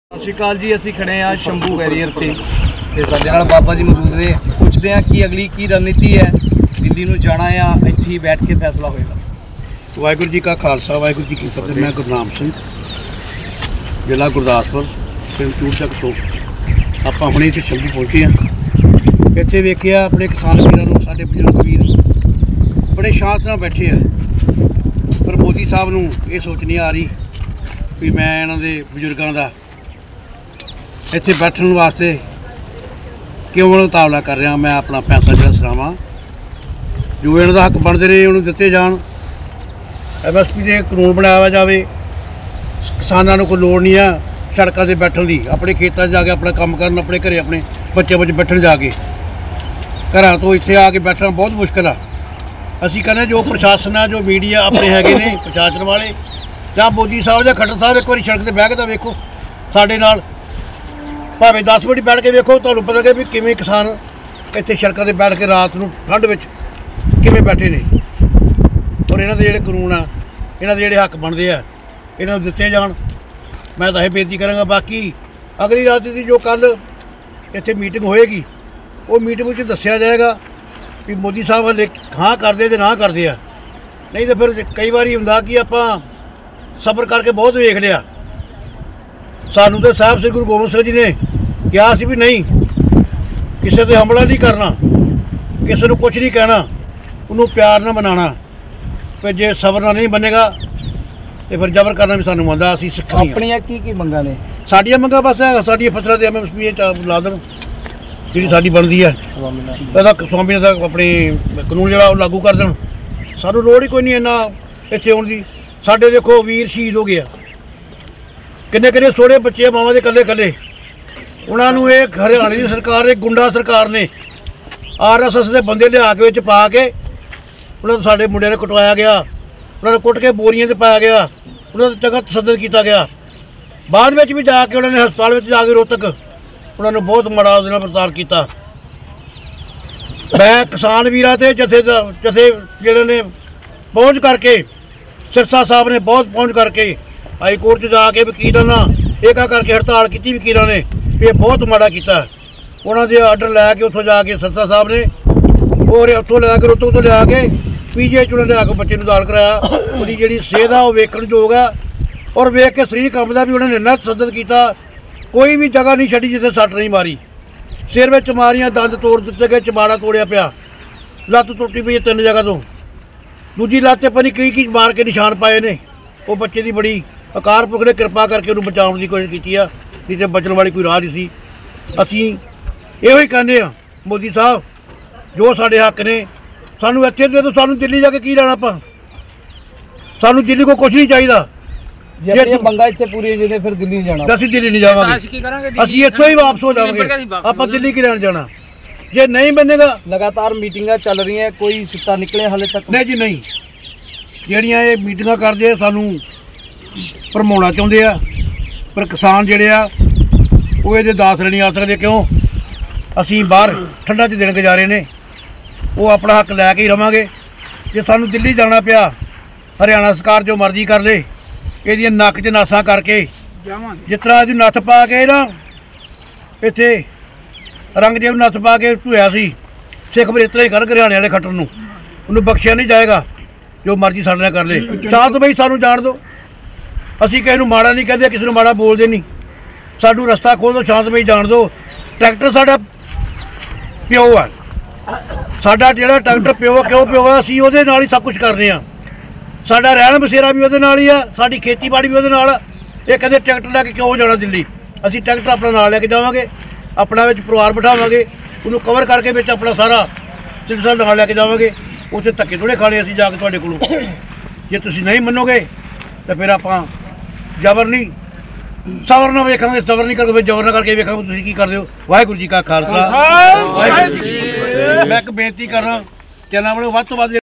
ਸਤਿ ਸ਼੍ਰੀ ਅਕਾਲ ਜੀ। ਅਸੀਂ ਖੜੇ ਆ ਸ਼ੰਭੂ ਬੈਰੀਅਰ ਤੇ ਸਾਡੇ ਨਾਲ ਬਾਬਾ ਜੀ ਮੌਜੂਦ ਨੇ। ਪੁੱਛਦੇ ਆ ਕਿ ਅਗਲੀ ਕੀ ਰਣਨੀਤੀ ਹੈ। ਦਿੱਲੀ ਨੂੰ ਜਾਣਾ ਆ, ਇੱਥੇ ਹੀ ਬੈਠ ਕੇ ਫੈਸਲਾ ਹੋਏਗਾ। ਵਾਹਿਗੁਰੂ ਜੀ ਕਾ ਖਾਲਸਾ, ਵਾਹਿਗੁਰੂ ਜੀ ਕੀ ਫਤਿਹ। ਮੈਂ ਗੁਰਨਾਮ ਸਿੰਘ, ਜ਼ਿਲ੍ਹਾ ਗੁਰਦਾਸਪੁਰ, ਪਿੰਡ ਚੂੜਚੱਕ ਤੋਂ ਆਪਾਂ ਹੁਣੇ ਇੱਥੇ ਸ਼ੰਭੂ ਪਹੁੰਚੇ ਹਾਂ। ਇੱਥੇ ਵੇਖਿਆ ਆਪਣੇ ਕਿਸਾਨ ਵੀਰਾਂ ਨੂੰ, ਸਾਡੇ ਬਜ਼ੁਰਗ ਵੀਰ ਬੜੇ ਸ਼ਾਂਤ ਨਾਲ ਬੈਠੇ ਆ, ਪਰ ਮੋਦੀ ਸਾਹਿਬ ਨੂੰ ਇਹ ਸੋਚ ਨਹੀਂ ਆ ਰਹੀ ਵੀ ਮੈਂ ਇਹਨਾਂ ਦੇ ਬਜ਼ੁਰਗਾਂ ਦਾ ਇੱਥੇ ਬੈਠਣ ਵਾਸਤੇ ਕਿਉਂ ਮੁਕਾਬਲਾ ਕਰ ਰਿਹਾ। ਮੈਂ ਆਪਣਾ ਫੈਸਲਾ ਜਿਹੜਾ ਸੁਣਾਵਾਂ, ਜੋ ਇਹਨਾਂ ਦਾ ਹੱਕ ਬਣਦੇ ਨੇ ਉਹਨੂੰ ਦਿੱਤੇ ਜਾਣ। MSP ਦੇ ਕਾਨੂੰਨ ਬਣਾਇਆ ਜਾਵੇ। ਕਿਸਾਨਾਂ ਨੂੰ ਕੋਈ ਲੋੜ ਨਹੀਂ ਆ ਸੜਕਾਂ 'ਤੇ ਬੈਠਣ ਦੀ, ਆਪਣੇ ਖੇਤਾਂ 'ਚ ਜਾ ਕੇ ਆਪਣਾ ਕੰਮ ਕਰਨ, ਆਪਣੇ ਘਰੇ ਆਪਣੇ ਬੱਚਿਆਂ ਵਿੱਚ ਬੈਠਣ ਜਾ ਕੇ। ਘਰਾਂ ਤੋਂ ਇੱਥੇ ਆ ਕੇ ਬੈਠਣਾ ਬਹੁਤ ਮੁਸ਼ਕਿਲ ਆ। ਅਸੀਂ ਕਹਿੰਦੇ ਜੋ ਪ੍ਰਸ਼ਾਸਨ ਆ, ਜੋ ਮੀਡੀਆ ਆਪਣੇ ਹੈਗੇ ਨੇ ਪ੍ਰਸ਼ਾਸਨ ਵਾਲੇ, ਜਾਂ ਮੋਦੀ ਸਾਹਿਬ ਜਾਂ ਖੱਟਰ ਸਾਹਿਬ, ਇੱਕ ਵਾਰੀ ਸੜਕ 'ਤੇ ਬਹਿ ਕੇ ਤਾਂ ਵੇਖੋ ਸਾਡੇ ਨਾਲ, ਭਾਵੇਂ 10 ਮਿੰਟ ਬੈਠ ਕੇ ਵੇਖੋ, ਤੁਹਾਨੂੰ ਪਤਾ ਲੱਗੇ ਵੀ ਕਿਵੇਂ ਕਿਸਾਨ ਇੱਥੇ ਸੜਕਾਂ 'ਤੇ ਬੈਠ ਕੇ ਰਾਤ ਨੂੰ ਠੰਡ ਵਿੱਚ ਕਿਵੇਂ ਬੈਠੇ ਨੇ। ਔਰ ਇਹਨਾਂ ਦੇ ਜਿਹੜੇ ਕਾਨੂੰਨ ਆ, ਇਹਨਾਂ ਦੇ ਜਿਹੜੇ ਹੱਕ ਬਣਦੇ ਆ, ਇਹਨਾਂ ਨੂੰ ਦਿੱਤੇ ਜਾਣ। ਮੈਂ ਤਾਂ ਇਹ ਬੇਨਤੀ ਕਰਾਂਗਾ। ਬਾਕੀ ਅਗਲੀ ਰਾਤ ਦੀ ਜੋ ਕੱਲ੍ਹ ਇੱਥੇ ਮੀਟਿੰਗ ਹੋਏਗੀ, ਉਹ ਮੀਟਿੰਗ ਵਿੱਚ ਦੱਸਿਆ ਜਾਏਗਾ ਵੀ ਮੋਦੀ ਸਾਹਿਬ ਹਲੇ ਹਾਂ ਕਰਦੇ ਜਾਂ ਨਾ ਕਰਦੇ ਆ। ਨਹੀਂ ਤਾਂ ਫਿਰ ਕਈ ਵਾਰੀ ਹੁੰਦਾ ਕਿ ਆਪਾਂ ਸਬਰ ਕਰਕੇ ਬਹੁਤ ਵੇਖ ਲਿਆ। ਸਾਨੂੰ ਤਾਂ ਸਾਹਿਬ ਸ੍ਰੀ ਗੁਰੂ ਗੋਬਿੰਦ ਸਿੰਘ ਜੀ ਨੇ ਕਿਹਾ ਸੀ ਵੀ ਨਹੀਂ, ਕਿਸੇ 'ਤੇ ਹਮਲਾ ਨਹੀਂ ਕਰਨਾ, ਕਿਸੇ ਨੂੰ ਕੁਛ ਨਹੀਂ ਕਹਿਣਾ, ਉਹਨੂੰ ਪਿਆਰ ਨਾਲ ਮਨਾਉਣਾ। ਫਿਰ ਜੇ ਸਬਰ ਨਾਲ ਨਹੀਂ ਬਣੇਗਾ ਤੇ ਫਿਰ ਜ਼ਬਰ ਕਰਨਾ ਵੀ ਸਾਨੂੰ ਆਉਂਦਾ। ਅਸੀਂ ਸਿੱਖ ਆਪਣੀਆਂ ਕੀ ਮੰਗਾਂ ਨੇ? ਸਾਡੀਆਂ ਮੰਗਾਂ ਬਸ ਸਾਡੀਆਂ ਫਸਲਾਂ ਦੇ MSP ਲਾ ਦੇਣ, ਜਿਹੜੀ ਸਾਡੀ ਬਣਦੀ ਹੈ। ਇਹਦਾ ਸਵਾਮੀ ਦਾ ਆਪਣੇ ਕਾਨੂੰਨ ਜਿਹੜਾ ਉਹ ਲਾਗੂ ਕਰ ਦੇਣ। ਸਾਨੂੰ ਲੋੜ ਹੀ ਕੋਈ ਨਹੀਂ ਇੰਨਾ ਇੱਥੇ ਆਉਣ ਦੀ। ਸਾਡੇ ਦੇਖੋ ਵੀਰ ਸ਼ਹੀਦ ਹੋ ਗਏ ਆ, ਕਿੰਨੇ ਕਿੰਨੇ ਸੋਹਣੇ ਬੱਚੇ ਮਾਵਾਂ ਦੇ ਇਕੱਲੇ ਇਕੱਲੇ। ਉਹਨਾਂ ਨੂੰ ਇਹ ਹਰਿਆਣੇ ਦੀ ਸਰਕਾਰ ਨੇ, ਗੁੰਡਾ ਸਰਕਾਰ ਨੇ, RSS ਦੇ ਬੰਦੇ ਲਿਆ ਕੇ ਵਿੱਚ ਪਾ ਕੇ ਉਹਨਾਂ ਨੂੰ ਸਾਡੇ ਮੁੰਡਿਆਂ ਨੂੰ ਕੁਟਵਾਇਆ ਗਿਆ। ਉਹਨਾਂ ਨੂੰ ਕੁੱਟ ਕੇ ਬੋਰੀਆਂ 'ਚ ਪਾਇਆ ਗਿਆ। ਉਹਨਾਂ ਦਾ ਚੰਗਾ ਤਸ਼ੱਦਦ ਕੀਤਾ ਗਿਆ। ਬਾਅਦ ਵਿੱਚ ਵੀ ਜਾ ਕੇ ਉਹਨਾਂ ਨੇ ਹਸਪਤਾਲ ਵਿੱਚ ਜਾ ਕੇ ਰੋਹਤਕ ਉਹਨਾਂ ਨੂੰ ਬਹੁਤ ਮਾੜਾ ਉਹਦੇ ਨਾਲ ਵਰਤਾਅ ਕੀਤਾ। ਮੈਂ ਕਿਸਾਨ ਵੀਰਾਂ ਤੇ ਜਥੇ ਜਿਹੜੇ ਨੇ ਪਹੁੰਚ ਕਰਕੇ, ਸਿਰਸਾ ਸਾਹਿਬ ਨੇ ਬਹੁਤ ਪਹੁੰਚ ਕਰਕੇ ਹਾਈ ਕੋਰਟ 'ਚ ਜਾ ਕੇ ਵਕੀਲਾਂ ਨਾਲ ਏਕਾ ਕਰਕੇ ਹੜਤਾਲ ਕੀਤੀ ਵਕੀਲਾਂ ਨੇ ਵੀ ਇਹ ਬਹੁਤ ਮਾੜਾ ਕੀਤਾ। ਉਹਨਾਂ ਦੇ ਆਰਡਰ ਲੈ ਕੇ ਉੱਥੋਂ ਜਾ ਕੇ ਸਿਰਸਾ ਸਾਹਿਬ ਨੇ ਔਰ ਉੱਥੋਂ ਲੈ ਕੇ ਰੋਹਤਕ ਤੋਂ ਲਿਆ ਕੇ PGI 'ਚ ਉਹਨਾਂ ਨੇ ਆ ਕੇ ਬੱਚੇ ਨੂੰ ਦਾਖਲ ਕਰਾਇਆ। ਉਹਦੀ ਜਿਹੜੀ ਸਿਹਤ ਆ ਉਹ ਵੇਖਣ ਯੋਗ ਆ, ਔਰ ਵੇਖ ਕੇ ਸਰੀਰ ਕੰਬਦਾ ਵੀ। ਉਹਨਾਂ ਨੇ ਇੰਨਾ ਤਸ਼ੱਦਦ ਕੀਤਾ, ਕੋਈ ਵੀ ਜਗ੍ਹਾ ਨਹੀਂ ਛੱਡੀ ਜਿੱਥੇ ਸੱਟ ਨਹੀਂ ਮਾਰੀ। ਸਿਰ ਵਿੱਚ ਮਾਰੀਆਂ, ਦੰਦ ਤੋੜ ਦਿੱਤੇ ਗਏ, ਚਮਾੜਾ ਤੋੜਿਆ ਪਿਆ, ਲੱਤ ਟੁੱਟੀ ਪਈ 3 ਜਗ੍ਹਾ ਤੋਂ, ਦੂਜੀ ਲੱਤ 'ਤੇ ਪਤਾ ਕੀ ਮਾਰ ਕੇ ਨਿਸ਼ਾਨ ਪਾਏ ਨੇ। ਉਹ ਬੱਚੇ ਦੀ ਬੜੀ ਅਕਾਲ ਪੁਰਖ ਨੇ ਕਿਰਪਾ ਕਰਕੇ ਉਹਨੂੰ ਬਚਾਉਣ ਦੀ ਕੋਸ਼ਿਸ਼ ਕੀਤੀ ਆ, ਨਹੀਂ ਤਾਂ ਬਚਣ ਵਾਲੀ ਕੋਈ ਰਾਹ ਨਹੀਂ ਸੀ। ਅਸੀਂ ਇਹੋ ਹੀ ਕਹਿੰਦੇ ਆ, ਮੋਦੀ ਸਾਹਿਬ ਜੋ ਸਾਡੇ ਹੱਕ ਨੇ ਸਾਨੂੰ ਇੱਥੇ ਦੇ ਦਿਓ। ਸਾਨੂੰ ਦਿੱਲੀ ਜਾ ਕੇ ਕੀ ਲੈਣਾ ਆਪਾਂ? ਸਾਨੂੰ ਦਿੱਲੀ ਕੋਲ ਕੁਛ ਨਹੀਂ ਚਾਹੀਦਾ। ਜੇ ਮੰਗਾਂ ਇੱਥੇ ਪੂਰੀ ਜਿਹਦੇ ਫਿਰ ਦਿੱਲੀ ਜਾਣਾ, ਅਸੀਂ ਦਿੱਲੀ ਨਹੀਂ ਜਾਵਾਂਗੇ। ਅਸੀਂ ਇੱਥੋਂ ਹੀ ਵਾਪਸ ਹੋ ਜਾਵਾਂਗੇ। ਆਪਾਂ ਦਿੱਲੀ ਕੀ ਲੈਣ ਜਾਣਾ ਜੇ ਨਹੀਂ ਬਣੇਗਾ। ਲਗਾਤਾਰ ਮੀਟਿੰਗਾਂ ਚੱਲ ਰਹੀਆਂ, ਕੋਈ ਸਿੱਟਾ ਨਿਕਲਿਆ ਹਾਲੇ ਤੱਕ? ਨਹੀਂ ਜੀ, ਨਹੀਂ। ਜਿਹੜੀਆਂ ਇਹ ਮੀਟਿੰਗਾਂ ਕਰਦੇ ਆ ਸਾਨੂੰ ਭਰਮਾਉਣਾ ਚਾਹੁੰਦੇ ਆ, ਪਰ ਕਿਸਾਨ ਜਿਹੜੇ ਆ ਉਹ ਇਹਦੇ ਦਾਸ ਨਹੀਂ ਆ ਸਕਦੇ। ਕਿਉਂ? ਅਸੀਂ ਬਾਹਰ ਠੰਡਾਂ 'ਚ ਦਿਨ ਗੁਜ਼ਾਰੇ ਨੇ, ਉਹ ਆਪਣਾ ਹੱਕ ਲੈ ਕੇ ਹੀ ਰਵਾਂਗੇ। ਜੇ ਸਾਨੂੰ ਦਿੱਲੀ ਜਾਣਾ ਪਿਆ, ਹਰਿਆਣਾ ਸਰਕਾਰ ਜੋ ਮਰਜ਼ੀ ਕਰ ਲੇ, ਇਹਦੀਆਂ ਨੱਕ 'ਚ ਨਾਸਾਂ ਕਰਕੇ ਜਿਸ ਤਰ੍ਹਾਂ ਇਹਦੀ ਨੱਥ ਪਾ ਕੇ ਨਾ ਇੱਥੇ ਰੰਗਦੇਵ ਨੱਥ ਪਾ ਕੇ ਧੋਇਆ ਸੀ, ਸਿੱਖ ਫਿਰ ਇਸ ਤਰ੍ਹਾਂ ਹੀ ਕਰ ਹਰਿਆਣੇ ਵਾਲੇ ਖੱਟਰ ਨੂੰ, ਉਹਨੂੰ ਬਖਸ਼ਿਆ ਨਹੀਂ ਜਾਏਗਾ। ਜੋ ਮਰਜ਼ੀ ਸਾਡੇ ਨਾਲ ਕਰ ਲੇ। ਸ਼ਾਂਤ ਬਈ ਸਾਨੂੰ ਜਾਣ ਦਿਓ। ਅਸੀਂ ਕਿਸੇ ਨੂੰ ਮਾੜਾ ਨਹੀਂ ਕਹਿੰਦੇ, ਕਿਸੇ ਨੂੰ ਮਾੜਾ ਬੋਲਦੇ ਨਹੀਂ। ਸਾਨੂੰ ਰਸਤਾ ਖੋਲ੍ਹ ਦਿਓ, ਸ਼ਾਂਤ ਬਈ ਜਾਣ ਦਿਓ। ਟਰੈਕਟਰ ਸਾਡਾ ਪਿਓ ਆ, ਸਾਡਾ ਜਿਹੜਾ ਟਰੈਕਟਰ ਪਿਓ ਕਿਉਂ ਪਿਓ ਆ? ਅਸੀਂ ਉਹਦੇ ਨਾਲ ਹੀ ਸਭ ਕੁਝ ਕਰਦੇ ਹਾਂ। ਸਾਡਾ ਰਹਿਣ ਬਸੇਰਾ ਵੀ ਉਹਦੇ ਨਾਲ ਹੀ ਆ, ਸਾਡੀ ਖੇਤੀਬਾੜੀ ਵੀ ਉਹਦੇ ਨਾਲ ਆ। ਇਹ ਕਹਿੰਦੇ ਟਰੈਕਟਰ ਲੈ ਕੇ ਕਿਉਂ ਜਾਣਾ ਦਿੱਲੀ? ਅਸੀਂ ਟਰੈਕਟਰ ਆਪਣਾ ਨਾਲ ਲੈ ਕੇ ਜਾਵਾਂਗੇ, ਆਪਣਾ ਵਿੱਚ ਪਰਿਵਾਰ ਬਿਠਾਵਾਂਗੇ, ਉਹਨੂੰ ਕਵਰ ਕਰਕੇ ਵਿੱਚ ਆਪਣਾ ਸਾਰਾ ਸਿਲਸਿਲਾ ਨਾਲ ਲੈ ਕੇ ਜਾਵਾਂਗੇ। ਉੱਥੇ ਧੱਕੇ ਥੋੜ੍ਹੇ ਖਾਣੇ ਅਸੀਂ ਜਾ ਕੇ ਤੁਹਾਡੇ ਕੋਲੋਂ। ਜੇ ਤੁਸੀਂ ਨਹੀਂ ਮੰਨੋਗੇ ਤਾਂ ਫਿਰ ਆਪਾਂ ਜ਼ਬਰ ਨਹੀਂ, ਸਬਰ ਨਾਲ ਵੇਖਾਂਗੇ। ਸਬਰ ਨਹੀਂ ਕਰਦੇ, ਜ਼ਬਰ ਨਾਲ ਕਰਕੇ ਵੇਖਾਂਗੇ ਤੁਸੀਂ ਕੀ ਕਰਦੇ ਹੋ। ਵਾਹਿਗੁਰੂ ਜੀ ਕਾ ਖਾਲਸਾ, ਵਾਹਿਗੁਰੂ ਜੀ ਕੀ ਫਤਿਹ। ਮੈਂ ਇੱਕ ਬੇਨਤੀ ਕਰਨਾ, ਚੈਨਲ ਵਾਲੇ ਵੱਧ ਤੋਂ ਵੱਧ